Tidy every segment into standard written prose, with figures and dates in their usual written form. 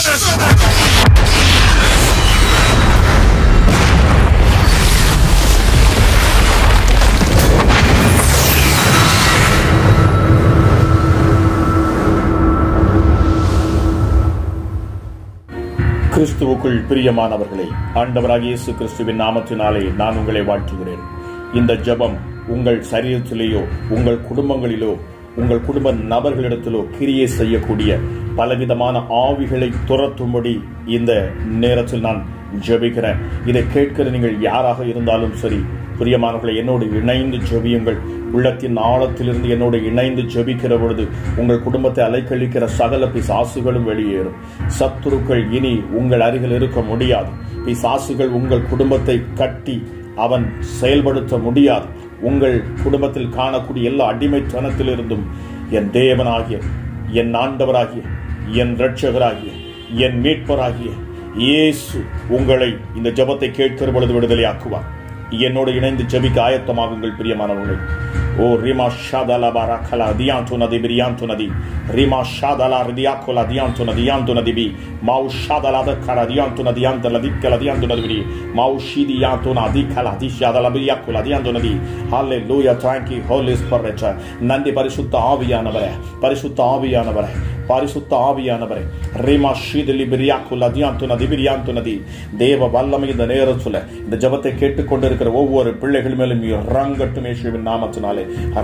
கிறிஸ்துவுக்குள் பிரியமானவர்களே, ஆண்டவராகிய இயேசு கிறிஸ்துவின் நாமத்தினாலே நான் உங்களை வாழ்த்துகிறேன். இந்த ஜெபம் உங்கள் சரீரத்திலேயோ, உங்கள் குடும்பங்களிலோ, உங்கள் குடும்ப நபர்களிடத்திலோ கிரியை செய்யக்கூடிய பலவிதமான ஆவிகளை துரத்தும்படி இந்த நேரத்தில் நான் ஜெபிக்கிறேன். இதை கேட்கிற நீங்கள் யாராக இருந்தாலும் சரி, பிரியமானவர்களை, என்னோடு இணைந்து ஜெபியுங்கள். உள்ளத்தின் ஆழத்திலிருந்து என்னோடு இணைந்து ஜெபிக்கிற பொழுது உங்கள் குடும்பத்தை அலைக்கழிக்கிற சகல பிசாசுகளும் வெளியேறும். சத்துருக்கள் இனி உங்கள் அருகில் இருக்க முடியாது. பிசாசுகள் உங்கள் குடும்பத்தை கட்டி அவன் செயல்படுத்த முடியாது. உங்கள் குடும்பத்தில் காணக்கூடிய எல்லா அடிமைத்தனத்திலிருந்தும் என் தேவனாகிய, என் ஆண்டவராகிய, என் இரட்சகராகிய, என் மீட்பராகிய இயேசு உங்களை இந்த ஜெபத்தை கேட்கிற பொழுது விடுதலையாக்குவார். என்னோடு இணைந்து ஜெபிக்க ஆயத்தமாகுங்கள் பிரியமானவர்களே. ஓ ரிமா ஷாதலா பாரகலா தியாந்து நதி பிரியாந்து நதி ரிமா ஷாதலா ரிதியாகோலா தியாந்து நதி யாந்து நதி பி மாவு ஷாதலா தக்கலா தியாந்து நதி யாந்து நதி கலா தியாந்து நதி பி மாவு ஷீதி யாந்து நதி கலா தி ஷாதலா பிரியாகோலா தியாந்து நதி. ஹalleluya. thank you holy spirit. நன்றி பரிசுத்த ஆவியானவரே, பரிசுத்த ஆவியானவரே, பரிசுத்த ஆவியானவரே. ரிமா ஷீதலி பிரியாகோலா தியாந்து நதி பிரியாந்து நதி. தேவ வல்லமை இந்த நேரத்துல இந்த ஜெபத்தை கேட்டுக்கொண்டிருக்கிற ஒவ்வொரு பிள்ளைகள் மேலும் இறங்கட்டும் இயேசுவின் நாமத்தினாலே.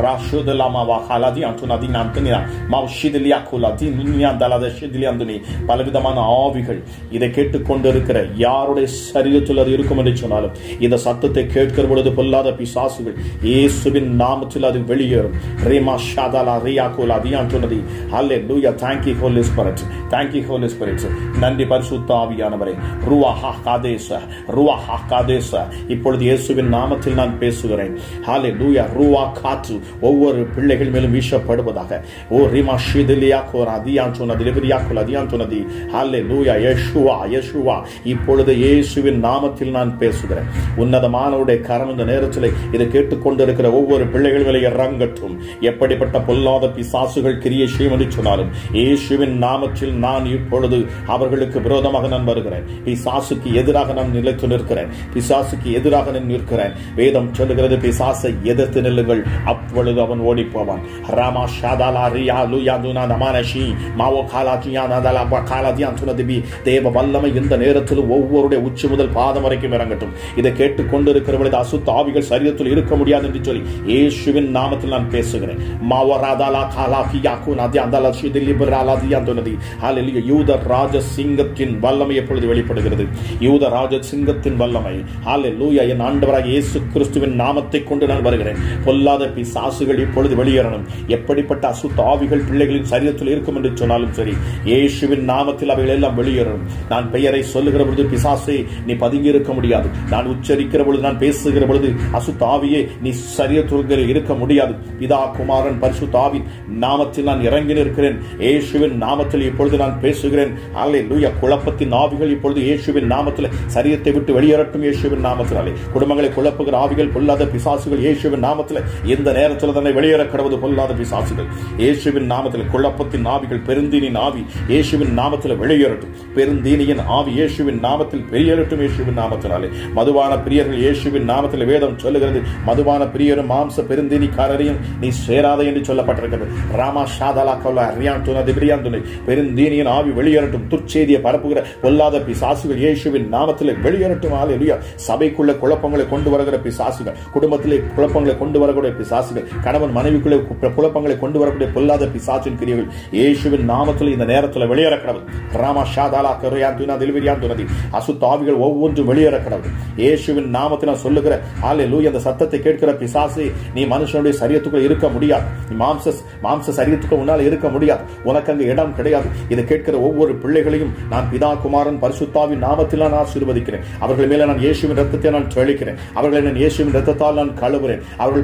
பலவிதமான ஆவிகள் இதை கேட்டுக்கொண்டிருக்கிற யாருடைய சரீரத்தில் அது இருக்கும் என்று சொன்னாலும் இந்த சத்தத்தை கேட்கிற பொழுது பொல்லாத பிசாசுகள் இயேசுவின் நாமத்தில் அது வெளியேறும். ரேமா ஷாதலா ரியாகோலா தியாந்துனதி. Hallelujah. thank you holy spirit. thank you holy spirit. நன்றி பரிசுத்த ஆவியானவரே. ருவாஹா காதேச, ருவாஹா காதேச. இப்பொழுது இயேசுவின் நாமத்தில் நான் பேசுகிறேன். ஹalleluya. ருவா காற்று ஒவ்வொரு பிள்ளைகள் மேலும் வீசப்படுவதாக. ஓ ரிமா ஷிதிலியா கோரா தியாந்துன திலிபிரியா கோலா தியாந்துனதி. ஹalleluya. Yeshua, Yeshua. இப்பொழுது இயேசுவின் நாமத்தில் நான் பேசுகிறேன். உன்னதமானவருடைய கரம் இந்த நேரத்தில் இதை கேட்டுக்கொண்டிருக்கிற ஒவ்வொரு பிள்ளைகள் மேலே இறங்கட்டும். எப்படிப்பட்ட பொல்லாத பிசாசுகள் கிரியை செய்யும் என்று சொன்னாலும் இயேசுவின் நாமத்தில் நான் இப்பொழுது அவர்களுக்கு விரோதமாக நான் வருகிறேன். பிசாசுக்கு எதிராக நான் நிலைத்து நிற்கிறேன். பிசாசுக்கு எதிராக நான் நிற்கிறேன். வேதம் சொல்லுகிறது, பிசாசை எதிர்த்து நில்லுங்கள், அப்பொழுது அவன் ஓடி போவான். ராமா ஷாதாலா ரியா லுயாதுனா நமானஷி மாவோ காலாஜியா நதலா காலாஜியா சுனதிபி. தேவ வல்லமை இந்த நேரத்தில் ஒவ்வொருடைய உச்சி முதல் பாதம் வரைக்கும் இறங்கட்டும். இதை கேட்டுக்கொண்டிருக்கிறவர்களது அசுத்த ஆவிகள் சரீரத்தில் இருக்க முடியாது என்று சொல்லி இயேசுவின் நாமத்தில் நான் பேசுகிறேன். மாவராதாலா காலாகியா குனாதியா அந்தலா ஷிதிலிபராலா தியாந்துனதி. ஹalleluya. யூத ராஜ சிங்கத்தின் வல்லமை எப்பொழுது வெளிப்படுகிறது? யூத ராஜ சிங்கத்தின் வல்லமை. ஹalleluya. என் ஆண்டவராகிய இயேசு கிறிஸ்துவின் நாமத்தை கொண்டு நான் வருகிறேன். பொல்லாத பிசாசுகள் இப்பொழுது வெளியேறணும். எப்படிப்பட்ட அசுத்த ஆவிகள் பிள்ளைகளின் சரீரத்தில் இருக்கும் என்று சொன்னாலும் சரி, இயேசுவின் நாமத்தில் அவைகள் எல்லாம் வெளியேறணும். நான் பெயரை சொல்லுகிற பொழுது பிசாசே நீ பதுங்கி இருக்க முடியாது. நான் உச்சரிக்கிற பொழுது, நான் பேசுகிற பொழுது அசுத்த ஆவியே நீ சரீரத்தில் இருக்க முடியாது. பிதா குமாரன் பரிசுத்த ஆவியின் நாமத்தில் நான் இறங்கி நிற்கிறேன். இயேசுவின் நாமத்தில் இப்பொழுது நான் பேசுகிறேன். ஹalleluya. குழப்பத்தின் ஆவிகள் இப்பொழுது இயேசுவின் நாமத்தில் சரீரத்தை விட்டு வெளியேறட்டும். இயேசுவின் நாமத்தினாலே குடும்பங்களை குழப்புகிற ஆவிகள், பொல்லாத பிசாசுகள் இயேசுவின் நாமத்தில் இந்த நேரத்தில் தன்னை வெளியேற கடவுது. பொல்லாத பிசாசுகள் இயேசுவின் நாமத்தில், குழப்பத்தின் ஆவிகள், பெருந்தீனின் ஆவி இயேசுவின் நாமத்தில் வெளியேறட்டும். பெருந்தீனியின் ஆவி இயேசுவின் நாமத்தில் வெளியேறட்டும். இயேசுவின் நாமத்தினாலே மதுவான பிரியர்கள் இயேசுவின் நாமத்தில் வேதம் சொல்லுகிறது, மதுவான பிரியரும் மாம்ச பெருந்தீனிக்காரரையும் நீ சேராதே என்று சொல்லப்பட்டிருக்கிறது. ராமா ஷாதலா கௌலா ரியாந்துன திபிரியாந்துனை. பெருந்தீனியின் ஆவி வெளியேறட்டும். துர்ச்செய்தியை பரப்புகிற பொல்லாத பிசாசுகள் இயேசுவின் நாமத்தில் வெளியேறட்டும். ஹalleluya. சபைக்குள்ள குழப்பங்களை கொண்டு வருகிற பிசாசுகள், குடும்பத்திலே குழப்பங்களை கொண்டு வரக்கூடிய பிசாசுகள், கணவன் மனைவிக்குள்ளே குழப்பங்களை கொண்டு வரக்கூடிய பொல்லாத பிசாசின் கிரியைகள் இயேசுவின் நாமத்தில் இந்த நேரத்தில் வெளியேற கடவுள். ராமா ஷாதாலா கரையாந்துனா தில்விரியாந்துனதி. அசுத்த ஆவிகள் ஒவ்வொன்றும் வெளியேற கடவுள். இயேசுவின் நாமத்தில் நான் சொல்லுகிற ஹalleluya. அந்த சத்தத்தை கேட்கிற பிசாசே நீ மனுஷனுடைய சரீரத்துக்குள்ள இருக்க முடியாது. நீ மாம்ச சரீரத்துக்கு முன்னால் இருக்க முடியாது. உனக்கு அங்கு இடம் கிடையாது. இதை கேட்கிற ஒவ்வொரு பிள்ளைகளையும் நான் பிதா குமாரன் பரிசுத்தாவின் நாமத்தில் நான் ஆசீர்வதிக்கிறேன். அவர்கள் மேல நான் இயேசுவின் ரத்தத்தை நான் தெளிக்கிறேன். அவர்களை நான் இயேசுவின் ரத்தத்தால் நான் கழுவுறேன். அவர்கள் பாவங்களை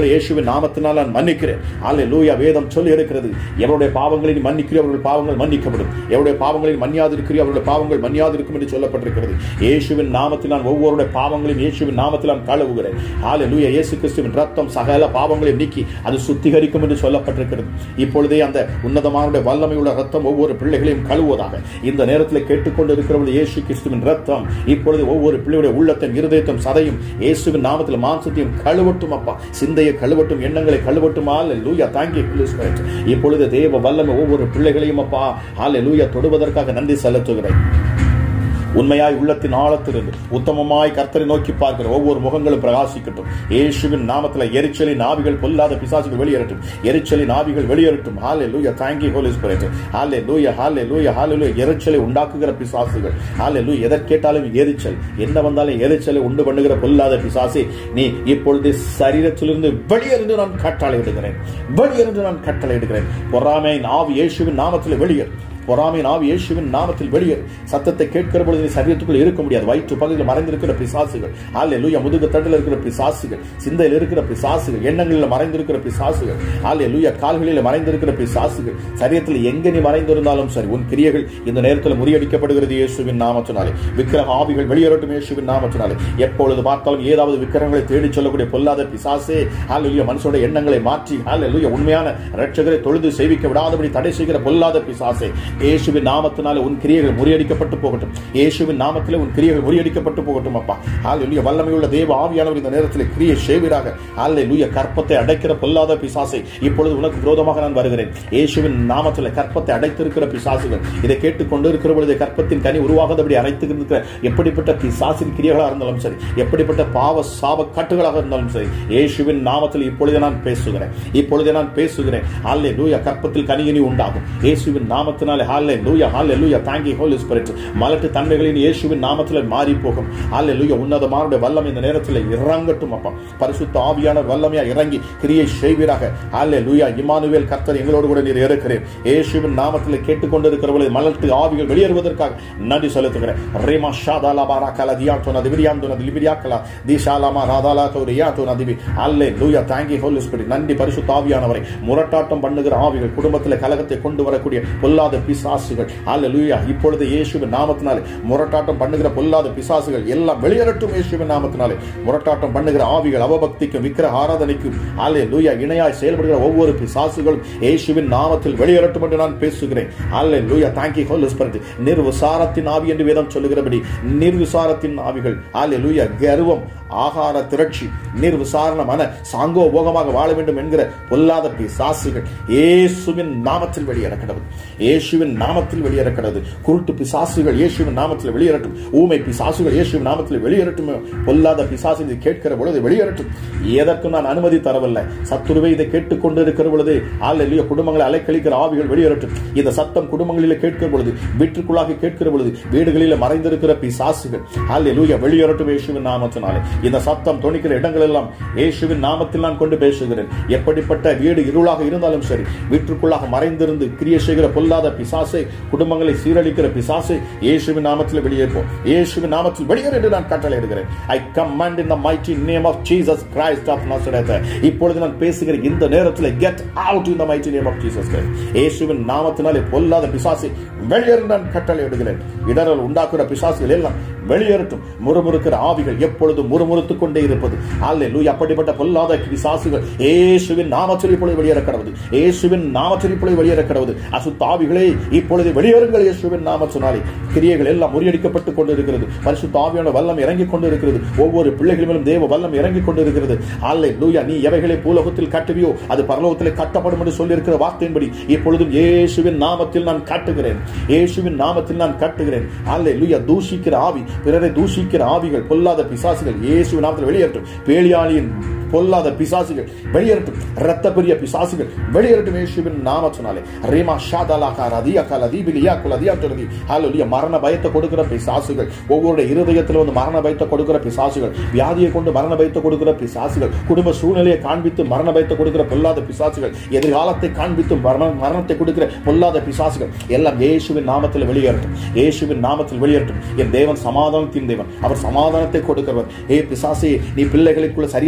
இயேசுவின் நாமத்தினால் நான் மன்னிக்கிறேன். அல்லேலூயா. வேதம் சொல்லி இருக்கிறது, எவருடைய பாவங்களை நீ மன்னிக்கிறீர் அவருடைய பாவங்கள் மன்னிக்கப்படும், எவருடைய பாவங்களை மன்னியாது இருக்கிறீர் அவருடைய பாவங்கள் மன்னியாது இருக்கும் என்று சொல்லப்பட்டிருக்கிறது. இயேசுவின் நாமத்தில் நான் ஒவ்வொருடைய பாவங்களையும் இயேசுவின் நாமத்தில் நான் கழுவுகிறேன். அல்லேலூயா. இயேசு கிறிஸ்துவின் ரத்தம் சகல பாவங்களையும் நீக்கி அது சுத்திகரிக்கும் என்று சொல்லப்பட்டிருக்கிறது. இப்பொழுதே அந்த உன்னதமான வல்லமையுள்ள ரத்தம் ஒவ்வொரு பிள்ளைகளையும் கழுவுவதாக இந்த நேரத்தில் கேட்டுக்கொண்டு இருக்கிறவர்கள் இயேசு கிறிஸ்துவின் ரத்தம் இப்பொழுது ஒவ்வொரு பிள்ளையுடைய உள்ளத்தையும் இருதயத்தையும் சதையும் இயேசுவின் நாமத்தில் மாம்சத்தையும் கழுவட்டும் அப்பா. சிந்தையை கழுவட்டும், எண்ணங்களை கழுவட்டும். அல்லேலூயா. Thank you Holy Spirit. இப்பொழுது தேவ வல்லமை ஒவ்வொரு பிள்ளைகளையும் அப்பா அல்லேலூயா தொடுவதற்காக நன்றி செலுத்துகிறேன். உண்மையாய் உள்ளத்தின் ஆழத்திலிருந்து உத்தமமாய் கர்த்தரை நோக்கி பார்க்கிற ஒவ்வொரு முகங்களும் பிரகாசிக்கட்டும். இயேசுவின் நாமத்தில் எரிச்சலின் ஆவிகள், பொல்லாத பிசாசுகள் வெளியேறட்டும். எரிச்சலின் ஆவிகள் வெளியேறட்டும். ஹல்லேலூயா. Thank you Holy Spirit. ஹல்லேலூயா. ஹல்லேலூயா. ஹல்லேலூயா. எரிச்சலை உண்டாக்குகிற பிசாசுகள், ஹல்லேலூயா, எதை கேட்டாலும் எரிச்சல், என்ன வந்தாலும் எரிச்சலை உண்டு பண்ணுகிற பொல்லாத பிசாசே, நீ இப்பொழுது சரீரத்திலிருந்து வெளியேறு நான் கட்டளையிடுகிறேன். வெளியேறு நான் கட்டளையிடுகிறேன். பொறாமையின் ஆவி இயேசுவின் நாமத்தில் வெளியேறு. பொறாமையின் ஆவி இயேசுவின் நாமத்தில் வெளியேறு. சத்தத்தை கேட்கிற பொழுது நீ சரீரத்துக்குள் இருக்க முடியாது. வயிற்று பகுதியில் மறைந்திருக்கிற பிசாசுகள், அல்லேலூயா, முதுகு தண்டில் இருக்கிற பிசாசுகள், சிந்தையில் இருக்கிற பிசாசுகள், எண்ணங்களில் மறைந்திருக்கிற பிசாசுகள், அல்லேலூயா, கால்களில் மறைந்திருக்கிற பிசாசுகள், சரீரத்தில் எங்க நீ மறைந்திருந்தாலும் சரி உன் கிரியைகள் இந்த நேரத்தில் முறியடிக்கப்படுகிறது இயேசுவின் நாமத்தினாலே. விக்கிரக ஆவிகள் வெளியேறட்டும் இயேசுவின் நாமத்தினாலே. எப்பொழுது பார்த்தாலும் ஏதாவது விக்கிரகங்களை தேடி சொல்லக்கூடிய பொல்லாத பிசாசே, அல்லேலூயா, மனுஷனுடைய எண்ணங்களை மாற்றி அல்லேலூயா உண்மையான இரட்சகரை தொழுது சேவிக்க விடாதபடி தடை செய்கிற பொல்லாத பிசாசே, இயேசுவின் நாமத்தினாலே உன் கிரியைகள் முறியடிக்கப்பட்டு போகட்டும். இயேசுவின் நாமத்திலே உன் கிரியைகள் முறியடிக்கப்பட்டு போகட்டும் அப்பா. ஹல்லேலூயா. வல்லமையுள்ள தேவ ஆவியானவர் இந்த நேரத்தில் கிரியை செய்வீராக. ஹல்லேலூயா. கற்பத்தை அடைக்கிற பொல்லாத பிசாசை இப்பொழுது உனக்கு விரோதமாக நான் வருகிறேன். இயேசுவின் நாமத்தில் கற்பத்தை அடைத்திருக்கிற பிசாசுகள், இதை கேட்டுக்கொண்டு இருக்கிற பொழுது கற்பத்தின் கனி உருவாகாதபடி அரைத்திருக்கிற எப்படிப்பட்ட பிசாசின் கிரியைகளாக இருந்தாலும் சரி, எப்படிப்பட்ட பாவ சாப கட்டுகளாக இருந்தாலும் சரி, இயேசுவின் நாமத்தில் இப்பொழுதே நான் பேசுகிறேன். இப்பொழுதே நான் பேசுகிறேன். ஹல்லேலூயா. கற்பத்தில் கனியினி உண்டாகும் இயேசுவின் நாமத்தினாலே. ஹல்லேலூயா. ஹல்லேலூயா. Thank you Holy Spirit. மலட்டு தன்மைகளின் இயேசுவின் நாமத்தில் மாறி போகும். ஹல்லேலூயா. உன்னதமான வல்லமை இந்த நேரத்தில் இறங்கட்டும் அப்பா. பரிசுத்த ஆவியான வல்லமையா இறங்கி கிரியை செய்வீராக. ஹல்லேலூயா. இம்மானுவேல் கர்த்தர் எங்களோடு கூட நீர் இருக்கிறீர். இயேசுவின் நாமத்தில் கேட்டுக்கொண்டிருக்கிறவர்கள் மலட்டு ஆவிகள் வெளியேறுவதற்காக நன்றி செலுத்துகிறேன். ரேமா ஷாதாலா பாராகலா தியாந்தோனா திவிரியாந்தோனா திலிபிரியாக்கலா திஷாலாமா ராதாலா தோரியாந்தோனா திவி. ஹல்லேலூயா. Thank you Holy Spirit. நன்றி பரிசுத்த ஆவியானவரே. முரட்டாட்டம் பண்ணுகிற ஆவிகள், குடும்பத்தில் கலகத்தை கொண்டு வரக்கூடிய பொல்லாத பிசாசுகள், அல்லேலூயா, இப்பொழுது இயேசுவின் நாமத்தினாலே முரட்டாட்டம் பண்ணுகிற பொல்லாத பிசாசுகள் எல்லாம் வெளியேறட்டும் இயேசுவின் நாமத்தினாலே. முரட்டாட்டம் பண்ணுகிற ஆவிகள், அவபக்திக்கும் விக்கிரக ஆராதனைக்கும் அல்லேலூயா இணையாய் செயல்படுகிற ஒவ்வொரு பிசாசுகளும் இயேசுவின் நாமத்தில் வெளியேறட்டும் என்று நான் பேசுகிறேன். அல்லேலூயா. Thank you Holy Spirit. நிர்விசாரத்தின் ஆவி என்று வேதம் சொல்லுகிறபடி நிர்விசாரத்தின் ஆவிகள், அல்லேலூயா, கர்வம், ஆகார திரட்சி, நிர்விசாரணமான சாங்கோபோகமாக வாழ வேண்டும் என்கிற பொல்லாத பிசாசுகள் இயேசுவின் நாமத்தில் வெளியேறக்கிறது. இயேசுவின் நாமத்தில் வெளியேறக்கிறது. குருட்டு பிசாசுகள் இயேசுவின் நாமத்தில் வெளியேறட்டும். ஊமை பிசாசுகள் இயேசுவின் நாமத்தில் வெளியேறட்டும். பொல்லாத பிசாசு இதை கேட்கிற பொழுது வெளியேறட்டும். எதற்கும் நான் அனுமதி தரவில்லை. சத்துருவை இதை கேட்டுக்கொண்டு இருக்கிற பொழுது அல்லேலூயா குடும்பங்களை அலைக்கழிக்கிற ஆவிகள் வெளியேறட்டும். இந்த சத்தம் குடும்பங்களில் கேட்கிற பொழுது, வீட்டுக்குள்ளாக கேட்கிற பொழுது, வீடுகளில் மறைந்திருக்கிற பிசாசுகள் அல்லேலூயா வெளியேறட்டும் இயேசுவின் நாமத்தினாலே. இந்த சத்தம் தொனிக்கிற இடங்கள் எல்லாம் இயேசுவின் நாமத்தில் நான் கொண்டு பேசுகிறேன். எப்படிப்பட்ட வீடு இருளாக இருந்தாலும் சரி, வீட்டுக்குள்ளாக மறைந்திருந்து கிரியை செய்கிற பொல்லாத பிசாசை, குடும்பங்களை சீரழிக்கிற பிசாசை இயேசுவின் நாமத்தில் வெளியேறுவோம். இயேசுவின் நாமத்தில் வெளியேறு என்று நான் கட்டளையிடுகிறேன். I command in the mighty name of Jesus Christ of Nazareth. இப்பொழுது நான் பேசுகிற இந்த நேரத்தில் get out in the mighty name of Jesus Christ. இயேசுவின் நாமத்தினாலே பொல்லாத பிசாசை வெளியேறு நான் கட்டளையிடுகிறேன். இடரல் உண்டாக்குற பிசாசுகள் எல்லாம் வெளியேறட்டும். முறுமுறுக்கிற ஆவிகள் எப்பொழுதும் முறுமுறுத்துக் கொண்டே இருப்பது, அல்லேலூயா, அப்படிப்பட்ட பொல்லாத பிசாசுகள் இயேசுவின் நாமத்தில் இப்பொழுது வெளியேற கடவுது. இயேசுவின் நாமத்தில் இப்பொழுது வெளியேற கடவுது. அசுத்த ஆவிகளே இப்பொழுது வெளியேறுங்கள் இயேசுவின் நாமத்தினாலே. கிரியைகள் எல்லாம் முறியடிக்கப்பட்டுக் கொண்டிருக்கிறது. பரிசுத்த ஆவியான வல்லம் இறங்கிக் கொண்டிருக்கிறது. ஒவ்வொரு பிள்ளைகளிலும் தேவ வல்லம் இறங்கிக் கொண்டிருக்கிறது. அல்லேலூயா. நீ எவைகளை பூலோகத்தில் கட்டுவியோ அது பரலோகத்தில் கட்டப்படும் என்று சொல்லியிருக்கிற வார்த்தையின்படி இப்பொழுதும் இயேசுவின் நாமத்தில் நான் காட்டுகிறேன். இயேசுவின் நாமத்தில் நான் காட்டுகிறேன். அல்லேலூயா. தூஷிக்கிற ஆவி, பிறரை தூஷிக்கிற ஆவிகள், பொல்லாத பிசாசுகள் இயேசுவின் நாமத்தில் வெளியேறட்டும். பேலியாளியின் பொல்லாத பிசாசுகள் வெளியேறட்டும். இரத்த பிரிய பிசாசுகள் வெளியேறட்டும் இயேசுவின் நாமத்தினாலே. ரீமா ஷாதாலாகா ரதியாகா லதீபிலியாகா லதியாட்டரதி. ஹல்லேலூயா. மரண பயத்தை கொடுக்கிற பிசாசுகள், ஒவ்வொரு இருதயத்தில் வந்து மரண பயத்தை கொடுக்கிற பிசாசுகள், வியாதியை கொண்டு மரண பயத்தை கொடுக்கிற பிசாசுகள், குடும்ப சூழ்நிலையை காண்பித்து மரண பயத்தை கொடுக்கிற பொல்லாத பிசாசுகள், எதிர்காலத்தை காண்பித்து மரணத்தை கொடுக்கிற பொல்லாத பிசாசுகள் எல்லாம் இயேசுவின் நாமத்தில் வெளியேறட்டும். இயேசுவின் நாமத்தில் வெளியேறட்டும். என் தேவன் சமாதானத்தின் தேவன். அவர் சமாதானத்தை கொடுக்கிறவர். ஏ பிசாசே, நீ பிள்ளைகளுக்குள்ள சரீரத்தில் இருந்து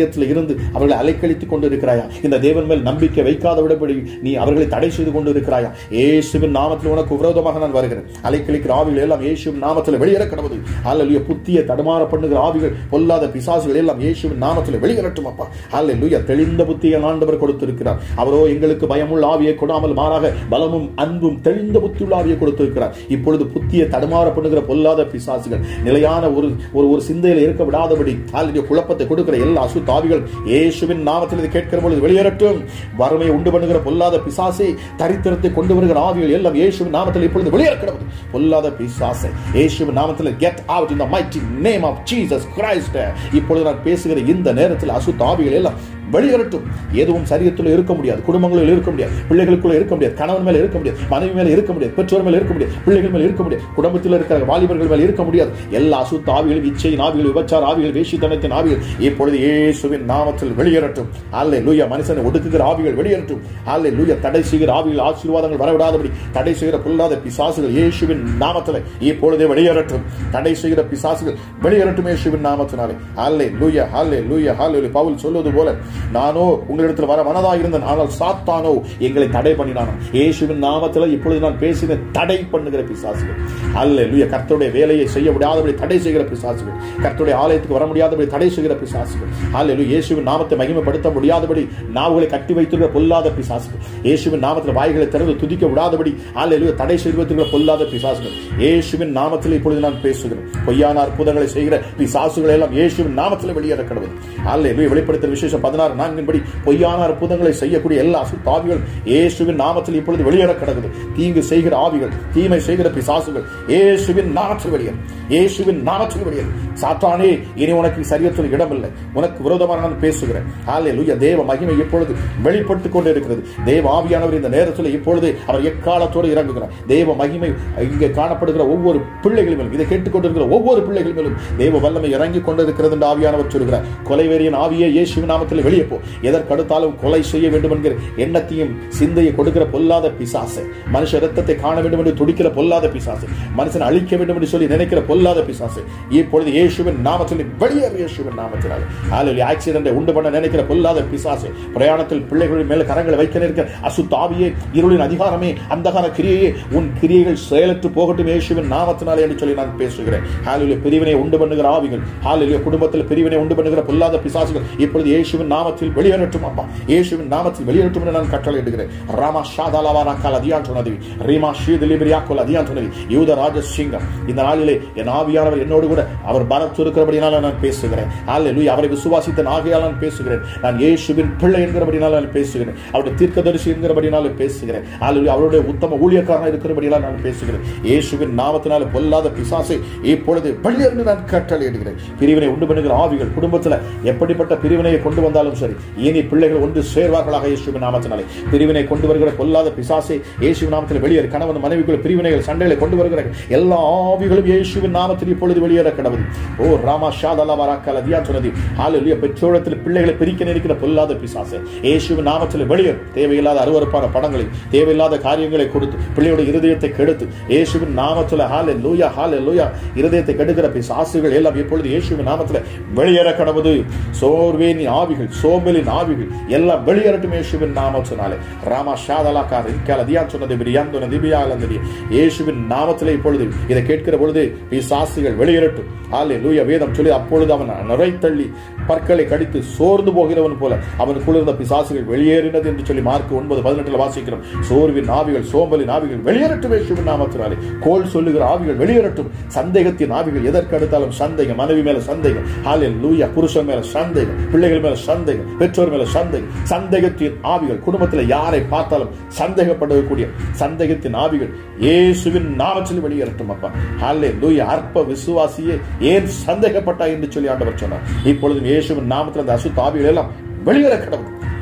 இருந்து அவர்களை அலைக்கழித்துக் கொண்டு இருக்கிறாயா? இந்த தேவன் மேல் நம்பிக்கை வைக்காத விடபடி நீ அவர்களை தடை செய்து கொண்டு இருக்கிறாயா? இயேசுவின் நாமத்தில் உனக்கு விரோதமாக நான் வருகிறேன். அலைக்கழிக்கிற ஆவிகள் எல்லாம் இயேசுவின் நாமத்தில் வெளியேற கடவுது. அல்லேலூயா. புத்திய தடுமாற பண்ணுகிற ஆவிகள், பொல்லாத பிசாசுகள் எல்லாம் இயேசுவின் நாமத்தில் வெளியேறட்டும் அப்பா. அல்லேலூயா. தெளிந்த புத்தியை ஆண்டவர் கொடுத்திருக்கிறார். அவரோ எங்களுக்கு பயமுள்ள ஆவியை கொடாமல் மாறாக பலமும் அன்பும் தெளிந்த புத்தியுள்ள ஆவியை கொடுத்திருக்கிறார். இப்பொழுது புத்தியை தடுமாற பண்ணுகிற பொல்லாத பிசாசுகள் நிலையான ஒரு சிந்தையில் இருக்க விடாதபடி குழப்பத்தை கொடுக்கிற எல்லா அசுத்த ஆவிகள் இயேசுவின் நாமத்தில் இதை கேட்கிற பொழுது வெளியேறட்டும். வறுமையை உண்டு பண்ணுகிற பொல்லாத பிசாசை, தரித்திரத்தை கொண்டு வருகிற ஆவிகள் எல்லாம் இயேசுவின் நாமத்தில் இப்பொழுது வெளியேற கடவுது. பொல்லாத பிசாசை இயேசுவின் நாமத்தில் get out in the mighty name of Jesus Christ. இப்பொழுது நான் பேசுகிற இந்த நேரத்தில் அசுத்த ஆவிகள் எல்லாம் வெளியேறட்டும். எதுவும் சரீரத்தில் இருக்க முடியாது, குடும்பங்களில் இருக்க முடியாது, பிள்ளைகளுக்குள்ள இருக்க முடியாது, கணவன் மேல இருக்க முடியாது, மனைவி மேல இருக்க முடியாது, பெற்றோர் மேல இருக்க முடியாது, பிள்ளைகள் மேல இருக்க முடியாது, குடும்பத்தில் இருக்கிற வாலிபர்கள் மேல இருக்க முடியாது. எல்லா அசுத்த ஆவிகளும், இச்சையின் ஆவிகள், விபச்சார ஆவிகள், வேசித்தனத்தின் ஆவிகள் இப்பொழுது இயேசுவின் நாமத்தில் வெளியேறட்டும். அல்லேலூயா. மனுஷனை ஒடுக்குகிற ஆவிகள் வெளியேறட்டும். அல்லேலூயா. தடை செய்கிற ஆவிகள், ஆசீர்வாதங்கள் வரவிடாதபடி தடை செய்கிற பொல்லாத பிசாசுகள் இயேசுவின் நாமத்தில் இப்பொழுதே வெளியேறட்டும். தடை செய்கிற பிசாசுகள் வெளியேறட்டும் இயேசுவின் நாமத்தினாலே. அல்லேலூயா. அல்லேலூயா. அல்லேலூயா. பவுல் சொல்வது போல, நானோ உங்களிடத்தில் வர மனதாக இருந்தேன், ஆனால் சாத்தானோ எங்களை தடை பண்ணினான். இயேசுவின் நாமத்தில் இப்பொழுது நான் பேசின தடை பண்ணுகிற பிசாசுகள், அல்லேலூயா. கர்த்தருடைய வேலையை செய்ய முடியாதபடி தடை செய்கிற பிசாசுகள், கர்த்தருடைய ஆலயத்துக்கு வர முடியாதபடி தடை செய்கிற பிசாசுகள், அல்லேலூயா. இயேசுவின் நாமத்தை மகிமைப்படுத்த முடியாதபடி நாவுகளை கட்டி வைத்திருக்கிற பொல்லாத பிசாசுகள், இயேசுவின் நாமத்தில் வாய்களை திறந்து துதிக்க விடாதபடி அல்லேலூயா தடை செய்து வைத்திருக்கிற பொல்லாத பிசாசுகள் இயேசுவின் நாமத்தில் இப்பொழுது நான் பேசுகிறேன். பொய்யான அற்புதங்களை செய்கிற பிசாசுகள் எல்லாம் இயேசுவின் நாமத்தில் வெளியேற கடவுள். அல்லேலூயா. வெளிப்படுத்துகிற விசேஷம் 16:4 பொய்யான அற்புதங்களை செய்யக்கூடிய எல்லா அசுத்த ஆவிகள் இயேசுவின் நாமத்தில் இப்பொழுது வெளியேற கடவுது. தீங்கு செய்கிற ஆவிகள், தீமை செய்கிற பிசாசுகள் இயேசுவின் நாமத்தில் வெளியேறு. இயேசுவின் நாமத்தில் வெளியேறு. சாத்தானே, இனி உனக்கு சரீரத்தில் இடமில்லை. உனக்கு விரோதமாக நான் பேசுகிறேன். அல்லேலூயா. தேவ மகிமை இப்பொழுது வெளிப்பட்டுக் கொண்டே இருக்கிறது. தேவ ஆவியானவர் இந்த நேரத்தில் இப்பொழுது அவர் எக்காலத்தோடு இறங்குகிறார். தேவ மகிமை இங்கே காணப்படுகிற ஒவ்வொரு பிள்ளைகள் மேலும், இதை கேட்டுக்கொண்டிருக்கிற ஒவ்வொரு பிள்ளைகள் மேலும் தேவ வல்லமை இறங்கி கொண்டிருக்கிறது என்று ஆவியானவர் சொல்கிறார். கொலைவெறியின் ஆவியை இயேசுவின் நாமத்தில் வெளியே போ. எதற்கடுத்தாலும் கொலை செய்ய வேண்டும் என்கிற எண்ணத்தையும் சிந்தையை கொடுக்கிற பொல்லாத பிசாசு, மனுஷ ரத்தத்தை காண வேண்டும் என்று துடிக்கிற பொல்லாத பிசாசு, மனுஷன் அழிக்க வேண்டும் என்று சொல்லி நினைக்கிற பொல்லாத பிசாசு இப்பொழுது இயேசுவின் நாமத்தில் வெளியேறு. இயேசுவின் நாமத்தினால் அல்லேலூயா. ஆக்சிடென்ட்டை உண்டு பண்ண நினைக்கிற பொல்லாத பிசாசு, பிரயாணத்தில் பிள்ளைகளின் மேல கரங்களை வைக்க நிற்கிற அசுத்த ஆவியே, இருளின் அதிகாரமே, அந்தகார கிரியையே, உன் கிரியைகள் செயலற்று போகட்டும் இயேசுவின் நாமத்தினாலே என்று சொல்லி நான் பேசுகிறேன். அல்லேலூயா. பிரிவினை உண்டு பண்ணுகிற ஆவிகள், அல்லேலூயா. குடும்பத்தில் பிரிவினை உண்டு பண்ணுகிற பொல்லாத பிசாசுகள் இப்பொழுது இயேசுவின் நாமத்தில் வெளியேறட்டும் அப்பா. இயேசுவின் நாமத்தில் வெளியேறட்டும் என்று நான் கட்டளையிடுகிறேன். ராமா ஷாதாலாவாரா காலதியான் சொன்னது, ரீமா ஷீதிலிபிரியாக்கோல் அதியான் சொன்னது, யூத ராஜசிங்கம். இந்த நாளிலே என் ஆவியானவர் என்னோடு கூட அவர் பலத்து இருக்கிறபடினால நான் பேசுகிறேன். அல்லேலூயா. அவரை விசுவாசித்த ஆகையால் நான் பேசுகிறேன். நான் இயேசுவின் பிள்ளை என்கிறபடினால நான் பேசுகிறேன். அவருடைய தீர்க்கதரிசி என்கிறபடினால பேசுகிறேன். அல்லேலூயா. அவருடைய உத்தம ஊழியக்காரனாக இருக்கிறபடினால நான் பேசுகிறேன். இயேசுவின் நாமத்தினால பொல்லாத பிசாசை இப்பொழுது வெளியேறு நான் கட்டளையிடுகிறேன். பிரிவினை உண்டு பண்ணுகிற ஆவிகள் குடும்பத்தில் எப்படிப்பட்ட பிரிவினையை கொண்டு வந்தாலும் சரி, இனி பிள்ளைகள் ஒன்று சேர்வார்களாக இயேசுவின் நாமத்தினாலே. பிரிவினை கொண்டு வருகிற பொல்லாத பிசாசை இயேசுவின் நாமத்தில் வெளியேறு. கணவன் மனைவிக்குள் பிரிவினைகள், சண்டைகளை கொண்டு வருகிற எல்லா ஆவிகளும் இயேசுவின் நாமத்தில் இப்பொழுது வெளியேற கடவுள். ஓ ராமா ஷாதாலாவாரா காலதியான் சொன்னது, அல்லேலூயா. பெற்றோரத்தில் பிள்ளைகளை பிரிக்க நினைக்கிற பொல்லாத பிசாசை இயேசுவின் நாமத்தில் வெளியேறு. தேவையில்லாத அருவருப்பான படங்களை, தேவையில்லாத காரியங்களை கொடுத்து பிள்ளையோட இருதயத்தை கெடுத்து இயேசுவின் நாமத்தில் ஹல்லேலூயா ஹல்லேலூயா இருதயத்தை கெடுக்கிற பிசாசுகள் எல்லாம் இப்பொழுது இயேசுவின் நாமத்தில் வெளியேற கடவுது. சோர்வேன் ஆவிகள், சோம்பலின் ஆவிகள் எல்லாம் வெளியேறட்டும் இயேசுவின் நாமத்தினாலே. ராமா ஷாதாலா காலதியான் சொன்னது, பிரியாந்தோன திபியாலந்தடி இயேசுவின் நாமத்திலே இப்பொழுது இதை கேட்கிற பொழுது பிசாசுகள் வெளியேறட்டும். அல்லேலூயா. வேதம் சொல்லி, அப்பொழுது அவன் நுரை தள்ளி பற்களை கடித்து சோர்ந்து போகிறவன் போல அவனுக்குள்ள இருந்த பிசாசுகள் வெளியேறினது என்று சொல்லி மார்க் 9:18 வாசிக்கிறோம். சோர்வின் ஆவிகள், சோம்பலின் ஆவிகள் வெளியேறட்டும் இயேசுவின் நாமத்தினாலே. கோல் சொல்லுகிற ஆவிகள் வெளியேறட்டும். சந்தேகத்தின் ஆவிகள், எதற்கு அடுத்தாலும் சந்தேகம், மனைவி மேல சந்தேகம், அல்லேலூயா. புருஷன் மேல சந்தேகம், பிள்ளைகள் மேல சந்தேகம், பெற்றோர் மேல சந்தேகம், சந்தேகத்தின் ஆவிகள், குடும்பத்தில் யாரை பார்த்தாலும் சந்தேகப்படக்கூடிய சந்தேகத்தின் ஆவிகள் இயேசுவின் நாமத்தில் வெளியேறட்டும் அப்பா. அல்லேலூயா. அற்ப விசுவாசியே, ஏன் சந்தேகப்பட்டாய் என்று சொல்லி ஆண்டவர் சொன்னார். இப்பொழுது இயேசுவின் நாமத்தில் அந்த அசுத்த ஆவிகள் எல்லாம் வெளியேற கடவுள்.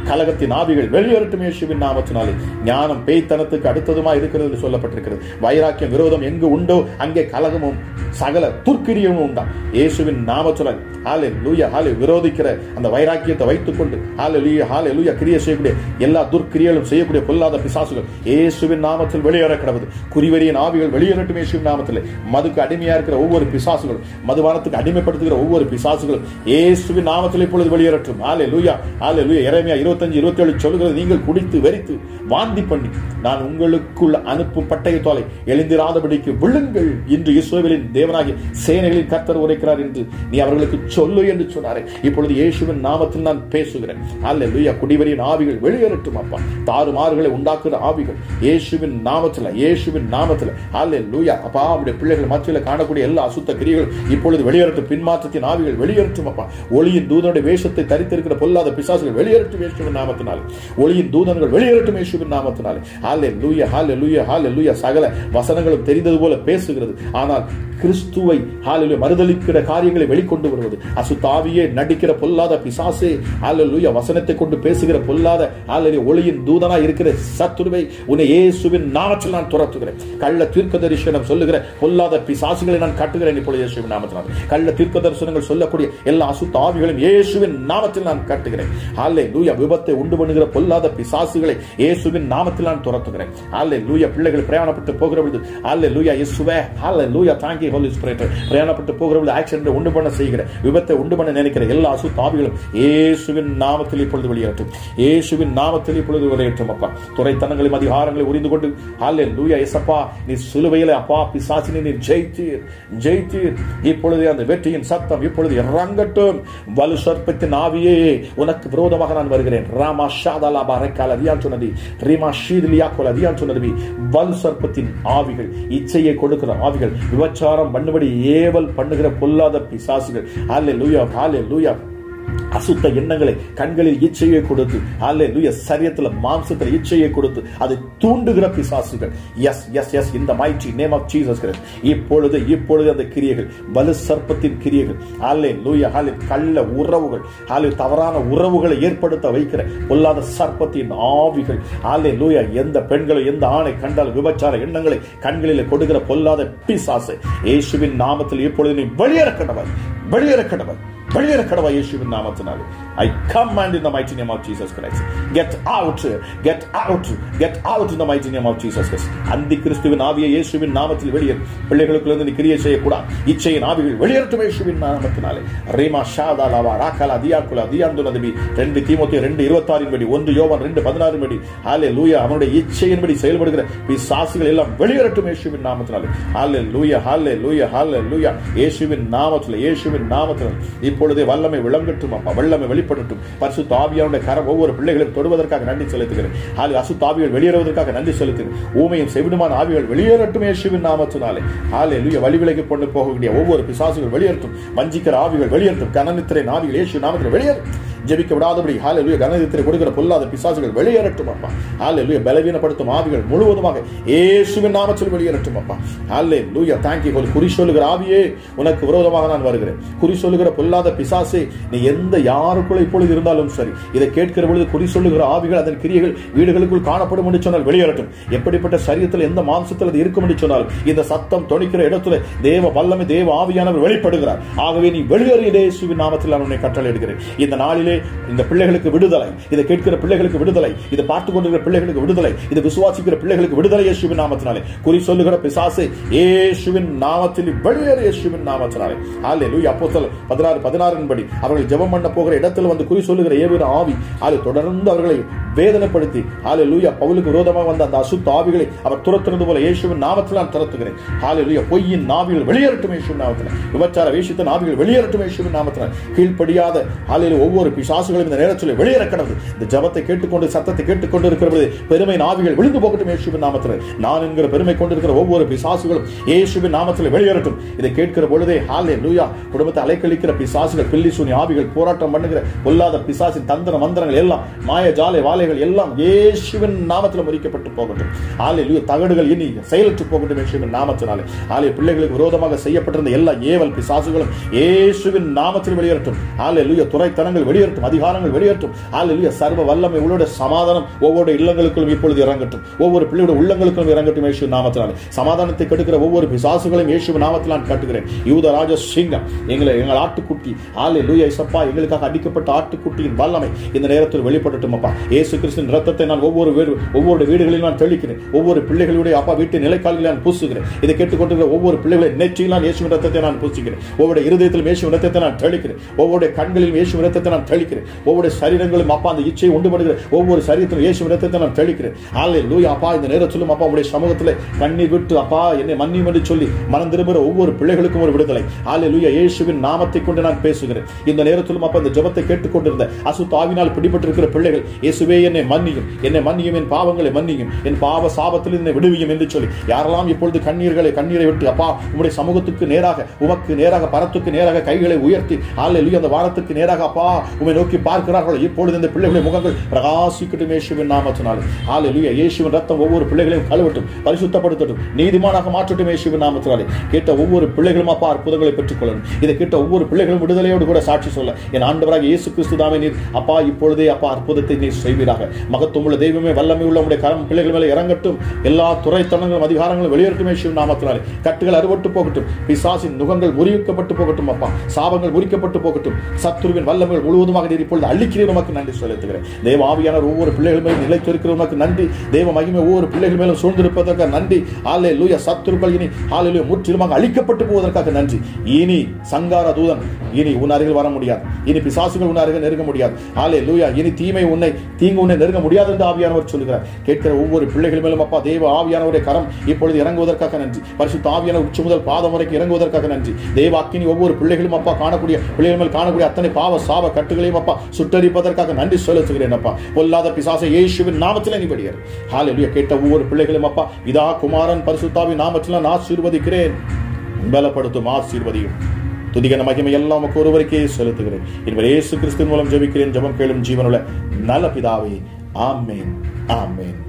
கலகத்தின் ஆவிகள் வெளியேறட்டும் இயேசுவின் நாமத்தினாலே. ஞானம் பேய்த்தனத்துக்கு அடுத்ததுமா இருக்கிறது என்று சொல்லப்பட்டிருக்கிறது. வைராக்கியம் விரோதம் எங்கு உண்டோ அங்கே கலகமும் சகல துர்க்கிரியமும் உண்டாம் இயேசுவின் நாமத்தினால். ஹல்லேலூயா. விரோதிக்கிற அந்த வைராக்கியத்தை வைத்துக் கொண்டு ஹல்லேலூயா கிரியை செய்யக்கூடிய எல்லா துர்க்கிரியலும் செய்யக்கூடிய பொல்லாத பிசாசுகள் இயேசுவின் நாமத்தில் வெளியேற கடவுது. குறிவெறியின் ஆவிகள் வெளியேறட்டும் இயேசுவின் நாமத்தில். மதுக்கு அடிமையா இருக்கிற ஒவ்வொரு பிசாசுகளும், மதுபானத்துக்கு அடிமைப்படுத்துகிற ஒவ்வொரு பிசாசுகளும் இயேசுவின் நாமத்தில் இப்பொழுது வெளியேறட்டும். ஹல்லேலூயா. எரேமியா 25:27 சொல்கிறது, நீங்கள் குடித்து வெறித்து வாந்தி பண்ணி நான் உங்களுக்குள்ள அனுப்பும் பட்டயத்தாலே எழுந்திராதபடிக்கு விழுங்கள் என்று இஸ்ரவேலின் தேவனாகிய சேனைகளின் கர்த்தர் உரைக்கிறார் என்று நீ அவர்களுக்கு சொல்லு என்று சொன்னாரே. இப்பொழுது இயேசுவின் நாமத்தில் நான் பேசுகிறேன். ஹல்லேலூயா. குடிவெறியின் ஆவிகள் வெளியேறட்டும் அப்பா. தாறுமாறுகளை உண்டாக்குற ஆவிகள் இயேசுவின் நாமத்தில், இயேசுவின் நாமத்தில். ஹல்லேலூயா. அப்பா, அவருடைய பிள்ளைகள் மத்தியில் காணக்கூடிய எல்லா அசுத்த கிரியைகள் இப்பொழுது வெளியேறட்டும். பின்மாற்றத்தின் ஆவிகள் வெளியேறட்டும் அப்பா. ஒளியின் தூதனுடைய வேஷத்தை தரித்திருக்கிற பொல்லாத பிசாசுகள் வெளியேறட்டும் இயேசுவின் நாமத்தினால். ஒளியின் தூதன்கள் வெளியேறட்டும் இயேசுவின் நாமத்தினால். ஹல்லேலூயா. ஹல்லேலூயா. சகல வசனங்களும் தெரிந்தது போல பேசுகிறது, ஆனால் கிறிஸ்துவை மறுதலிக்கிற காரியங்களை வெளிக்கொண்டு வருவது. அசுத்தாவியே நடிக்கிற பொல்லாத பிசாசே, ஹல்லேலூயா, வசனத்தை கொண்டு பேசுகிற பொல்லாத ஒளியின் தூதனா இருக்கிற சத்துருவை உன்னை இயேசுவின் நாமத்தில் நான் துரத்துகிறேன். கள்ள தீர்க்க தரிசனம் சொல்லுகிற பொல்லாத பிசாசுகளை நான் காட்டுகிறேன் இப்பொழுது இயேசுவின் நாமத்தினால். கள்ள தீர்க்க தரிசனங்கள் சொல்லக்கூடிய எல்லா அசுத்த ஆவிகளையும் இயேசுவின் நாமத்தில் நான் காட்டுகிறேன். ஹல்லேலூயா. விபத்தை உண்டு பண்ணுகிற பொல்லாத பிசாசுகளை இயேசுவின் நாமத்தில் நான் துரத்துகிறேன். ஹல்லேலூயா. பிள்ளைகள் பிரயாணப்பட்டு போகிற பொழுது ஹல்லேலூயா இயேசுவே, ஹல்லேலூயா, thank you Holy Spirit. பிரயாணப்பட்டு போகிற பொழுது ஆக்சிடென்ட் உண்டு பண்ண செய்கிற, விபத்தை உண்டு பண்ண நினைக்கிற எல்லா அசுத்த ஆவிகளும் இயேசுவின் நாமத்தில் இப்பொழுது வெளியேறட்டும். இயேசுவின் நாமத்தில் இப்பொழுது வெளியேறட்டும் அப்பா. துரைத்தனங்களையும் அதிகாரங்களை உரிந்து கொண்டு ஹல்லேலூயா இயேசப்பா, நீ சிலுவையிலே அப்பா பிசாசினை நீ ஜெயித்தீர். இப்பொழுது அந்த வெற்றியின் சத்தம் இப்பொழுது இறங்கட்டும். வலு சர்ப்பத்தின் ஆவியே, உனக்கு விரோதமாக நான் வருகிறேன். ராமா ஷாதலா பரக்கால அதியான் சொன்னது, ரீமா ஷீதிலியா கோல அதியான் சொன்னது. வலு சர்ப்பத்தின் ஆவிகள், இச்சையை கொடுக்கிற ஆவிகள், விபச்சாரம் பண்ணும்படி ஏவல் பண்ணுகிற பொல்லாத பிசாசுகள், ஹல்லேலூயா, ஹல்லேலூயா, அசுத்த எண்ணங்களை கண்களில் இச்சையை கொடுத்து, ஹல்லேலூயா, சரீரத்தில் மாம்சத்தில் இச்சையை கொடுத்து அதை தூண்டுகிற பிசாசுகள், எஸ் எஸ் எஸ் இந்த mighty name of Jesus Christ. இப்பொழுது அந்த கிரியைகள், வலு சர்ப்பத்தின் கிரியைகள், ஹல்லேலூயா, கள்ள உறவுகள், தவறான உறவுகளை ஏற்படுத்த வைக்கிற பொல்லாத சர்ப்பத்தின் ஆவிகள், ஹல்லேலூயா, எந்த பெண்களை எந்த ஆணை கண்டால் விபச்சார எண்ணங்களை கண்களில் கொடுக்கிற பொல்லாத பிசாசு இயேசுவின் நாமத்தில் இப்பொழுது நீ வெளியேற கடவை இயேசுவின் நாமத்தினாலே. I command in the mighty name of Jesus Christ. Get out in the mighty name of Jesus Christ. அந்தி கிறிஸ்துவின் ஆவியை இயேசுவின் நாமத்தில் வெளியேறு. பிள்ளைகளுக்குள்ள நீ கிரியை செய்யக்கூடாது. இச்சையின் ஆவிகள் வெளியேறட்டும் இயேசுவின் நாமத்தினாலே. ரீமா ஷாதாலாவா ராகலா தியாகுலா தியாந்துனதுபி 2 தீமோத்தேயு 2:26 படி, 1 யோவான் 2:16 படி, ஹல்லேலூயா, அவனுடைய இச்சையின்படி செயல்படுகிற பிசாசுகள் எல்லாம் வெளியேறட்டும் இயேசுவின் நாமத்தினாலே. ஹல்லேலூயா, ஹல்லேலூயா, ஹல்லேலூயா, இயேசுவின் நாமத்தில் இப்பொழுதே வல்லமை விளங்கட்டும் அப்பா. வல்லமை வெளிப்படட்டும். பரிசுத்த ஆவியானுடைய கரம் ஒவ்வொரு பிள்ளைகளையும் தொடுவதற்காக நன்றி செலுத்துகிறேன். அசுத்த ஆவிகள் வெளியேறுவதற்காக நன்றி செலுத்துகிறேன். ஊமையும் செவிடுமான ஆவிகள் வெளியேறட்டும் இயேசுவின் நாமத்தினாலே. ஹல்லேலூயா. வழிவிலகி கொண்டு போகக்கூடிய ஒவ்வொரு பிசாசுகள் வெளியேறட்டும். வஞ்சிக்கிற ஆவிகள் வெளியேறட்டும். கனநித்திரை ஆவிகள் இயேசு நாமத்தில் வெளியேறும். ஜெபிக்க விடாதபடி ஹல்லேலூயா கனநித்திரை கொடுக்கிற பொல்லாத பிசாசுகள் வெளியேறட்டும் அப்பா. ஹல்லேலூயா. பலவீனப்படுத்தும் ஆவிகள் முழுவதுமாக இயேசுவின் நாமத்தில் வெளியேறட்டும் அப்பா. ஹல்லேலூயா. thank you. குறி சொல்லுகிற ஆவியே, உனக்கு விரோதமாக நான் வருகிறேன். குறி சொல்லுகிற பொல்லாத பிசாசே, நீ எந்த யாருக்குள்ள இப்பொழுது இருந்தாலும் சரி, இதை கேட்கிற பொழுது குறி சொல்லுகிற ஆவிகள் அதன் கிரியைகள் வீடுகளுக்குள் காணப்படும் என்று சொன்னால் வெளியேறட்டும். எப்படிப்பட்ட சரீரத்தில் எந்த மாம்சத்தில் அது இருக்கும் என்று சொன்னால் இந்த சத்தம் தொனிக்கிற இடத்துல தேவ வல்லமை, தேவ ஆவியானவர் வெளிப்படுகிறார். ஆகவே நீ வெளியேறு இயேசுவின் நாமத்தில் நான் உன்னை கட்டளையிடுகிறேன். இந்த நாளிலே இந்த பிள்ளைகளுக்கு விடுதலை, இதை கேட்கிற பிள்ளைகளுக்கு விடுதலை, இதை பார்த்துக் கொண்டிருக்கிற பிள்ளைகளுக்கு விடுதலை, இதை விசுவாசிக்கிற பிள்ளைகளுக்கு விடுதலை இயேசுவின் நாமத்தினாலே. குறி சொல்லுகிற பிசாசே இயேசுவின் நாமத்தில் வெளியேறு இயேசுவின் நாமத்தினாலே. ஹல்லேலூயா. அப்போஸ்தலர் 16:16 படி, அவர்கள் ஜெபம் பண்ண போகிற இடத்தில் வந்து குறி சொல்லுகிற ஏவின ஆவி அது தொடர்ந்து அவர்களை வேதனைப்படுத்தி, ஹல்லேலூயா, பவுலுக்கு விரோதமாக வந்த அந்த அசுத்த ஆவிகளை அவர் துரத்துறது போல இயேசுவின் நாமத்தில் நான் துரத்துகிறேன். ஹல்லேலூயா. பொய்யின் ஆவிகள் வெளியேறட்டும் இயேசுவின் நாமத்தில். விபச்சார வேஷத்தின் ஆவிகள் வெளியேறட்டும் இயேசுவின் நாமத்தில். கீழ்ப்படியாத ஹல்லேலூயா ஒவ்வொரு பிசாசுகளும் இந்த நேரத்தில் வெளியேற கடவுது. இந்த ஜெபத்தை கேட்டுக்கொண்டு சத்தத்தை கேட்டுக்கொண்டு இருக்கிறது பெருமை ஆவிகள் விழுந்து போகட்டும் இயேசுவின் நாமத்தில். நான் என்கிற பெருமை கொண்டிருக்கிற ஒவ்வொரு பிசாசுகளும் இயேசுவின் நாமத்தில் வெளியேறட்டும். இதை கேட்கிற பொழுதே ஹல்லேலூயா, குடும்பத்தை அலைக்கழிக்கிற பிசாசுகள், பில்லி சூனி ஆவிகள், போராட்டம் பண்ணுகிற பொல்லாத பிசாசின் தந்திர மந்திரங்கள் எல்லாம், மாய ஜாலை வாலைகள் எல்லாம் இயேசுவின் நாமத்தில் முறிக்கப்பட்டு போகட்டும். ஹல்லேலூயா. தகடுகள் இனி செயலற்று போகட்டும் இயேசுவின் நாமத்தினாலே. ஹல்லேலூயா. பிள்ளைகளுக்கு விரோதமாக செய்யப்பட்டிருந்த எல்லா ஏவல் பிசாசுகளும் இயேசுவின் நாமத்தில் வெளியேறட்டும். ஹல்லேலூயா. துரைத்தனங்கள் வெளியேறட்டும் வெளியேற்றும், அதிகாரங்கள் வெளியேற்றும். ஹல்லேலூயா. சர்வ வல்லமை உள்ளோட சமாதானம் ஒவ்வொரு இல்லங்களுக்கும் இப்பொழுது இறங்கட்டும், ஒவ்வொரு பிள்ளையோட உள்ளங்களுக்கும் இறங்கட்டும். இயேசு நாமத்தினாலே சமாதானத்தை கெடுக்கிற ஒவ்வொரு பிசாசுகளையும் இயேசு நாமத்தில் நான் கட்டுகிறேன். யூத ராஜ சிங்கம், எங்கள் ஆட்டுக்குட்டி, ஹல்லேலூயா இயேசப்பா, எங்களுக்காக அடிக்கப்பட்ட ஆட்டுக்குட்டியின் வல்லமை இந்த நேரத்தில் வெளிப்படட்டும் அப்பா. இயேசு கிறிஸ்துவின் ரத்தத்தை நான் ஒவ்வொரு வீடுகளில் நான் தெளிக்கிறேன். ஒவ்வொரு பிள்ளைகளுடைய அப்பா வீட்டு நிலைக்காலில் நான் பூசுகிறேன். இதை கேட்டுக்கொண்டிருக்கிற ஒவ்வொரு பிள்ளைகளை நெற்றியில் நான் இயேசுவின் ரத்தத்தை நான் பூசிக்கிறேன். ஒவ்வொரு இருதயத்திலும் இயேசுவின் ரத்தத்தை நான் தெளிக்கிறேன். ஒவ்வொரு கண்களிலும் இயேசுவின் ரத்தத்தை நான் தெளிக்கிறேன். ஒவ்வொரு சரீரங்களும் அப்பா அந்த இச்சையை உண்டு பண்ணுகிற ஒவ்வொரு சரீரத்திலும் இயேசுவின் ரத்தத்தை நான் தெளிக்கிறேன். ஹல்லேலூயா அப்பா. இந்த நேரத்திலும் அப்பா உடைய சமூகத்தில் கண்ணீர் விட்டு அப்பா என்னை மன்னியும் என்று சொல்லி மனம் திரும்புகிற ஒவ்வொரு பிள்ளைகளுக்கும் ஒரு விடுதலை. ஹல்லேலூயா. இயேசுவின் நாமத்தை கொண்டு நான் பேசுகிறேன். இந்த நேரத்திலும் அப்பா இந்த ஜெபத்தை கேட்டுக்கொண்டிருந்த அசுத்த ஆவியினால் பிடிபட்டிருக்கிற பிள்ளைகள், இயேசுவே என்னை மன்னியும், என் பாவங்களை மன்னியும், என் பாவ சாபத்தில் என்னை விடுவியும் என்று சொல்லி யாரெல்லாம் இப்பொழுது கண்ணீரை விட்டு அப்பா உம்முடைய சமூகத்துக்கு நேராக, உமக்கு நேராக, பரத்துக்கு நேராக கைகளை உயர்த்தி ஹல்லேலூயா அந்த வானத்துக்கு நேராக அப்பா உம்மை நோக்கி பார்க்கிறார்கள், இப்பொழுது இந்த பிள்ளைகளுடைய முகங்கள் பிரகாசிக்கட்டும் இயேசுவின் நாமத்தினாலே. ஹல்லேலூயா. இயேசுவின் ரத்தம் ஒவ்வொரு பிள்ளைகளையும் கழுவட்டும், பரிசுத்தப்படுத்தட்டும், நீதிமானாக மாற்றட்டும் இயேசுவின் நாமத்தினாலே. கேட்ட ஒவ்வொரு பிள்ளைகளும் அப்பா அற்புதங்களை பெற்றுக் கொள்ளணும். இதை கேட்ட ஒவ்வொரு பிள்ளைகளும் விடுதலையோடு கூட சாட்சி சொல்ல, என் ஆண்டவராக இயேசு கிறிஸ்து தாமே நீர் அப்பா இப்பொழுதே அப்பா அற்புதத்தை நீர் செய்வீராக. மகத்துவமுள்ள தெய்வமே, வல்லமை உள்ள உம்முடைய கரம் பிள்ளைகள் மேலே இறங்கட்டும். எல்லா துறைத்தனங்களும் அதிகாரங்களும் வெளியேறட்டும் இயேசுவின் நாமத்தினாலே. கட்டுகள் அறுபட்டு போகட்டும், பிசாசின் நுகங்கள் முறிக்கப்பட்டு போகட்டும் அப்பா, சாபங்கள் முறிக்கப்பட்டு போகட்டும். சத்துருவின் வல்லமைகள் முழுவதுமாக நீர் இப்பொழுது அள்ளிக்கிறேன். உமக்கு நன்றி செலுத்துகிறேன். தேவ ஆவியானவர் ஒவ்வொரு பிள்ளைகள் மேலும் நிலைத்திருக்கிற உமக்கு நன்றி. தேவ மகிமை ஒவ்வொரு பிள்ளைகள் மேலும் சூழ்ந்திருப்பதற்காக நன்றி. ஹல்லேலூயா. சத்துருக்கள் இனி ஹல்லேலூயா முற்றிலுமாக அழிக்கப்பட்டு போவதற்காக நன்றி. இனி சங்கார தூதன் இனி உன் அருகில் வர முடியாது. இனி பிசாசுகள் உன் அருகில் நெருங்க முடியாது. ஹல்லேலூயா. இனி தீங்கு உன்னை நெருங்க முடியாது என்று ஆவியானவர் சொல்கிறார். கேட்கிற ஒவ்வொரு பிள்ளைகள் மேலும் அப்பா தேவ ஆவியானவருடைய கரம் இப்பொழுது இறங்குவதற்காக நன்றி. பரிசுத்த ஆவியானவர் உச்சி முதல் பாதம் வரைக்கும் இறங்குவதற்காக நன்றி. தேவ அக்கினி ஒவ்வொரு பிள்ளைகளும் அப்பா பிள்ளைகள் மேல் காணக்கூடிய அத்தனை பாவ சாப கட்டுகளையும் அப்பா சுட்டரிப்பதற்காக நன்றி செலுத்துகிறேன் அப்பா. பொல்லாத பிசாசை இயேசுவின் நாமத்தில் நீ வெளியேறு. ஹல்லேலூயா. கேட்ட ஒவ்வொரு பிள்ளைகளும் அப்பா இதா குமாரன் பரிசுத்தாவின் நாமத்தில் நான் ஆசீர்வதிக்கிறேன். பலப்படுத்தும், ஆசீர்வதியும். துதிகன மகிமை எல்லாம் ஒருவருக்கே செலுத்துகிறேன். இனிமேல் இயேசு கிறிஸ்துவின் மூலம் ஜெபிக்கிறேன். ஜெபம் கேளும் ஜீவனுள்ள நல்ல பிதாவே. ஆமென், ஆமென்.